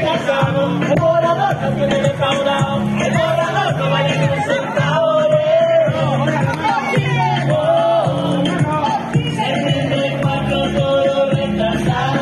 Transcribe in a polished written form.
fracasado, el borrador no tiene defraudado, el borrador no vale ni un centavo. El 34 todo retrasado.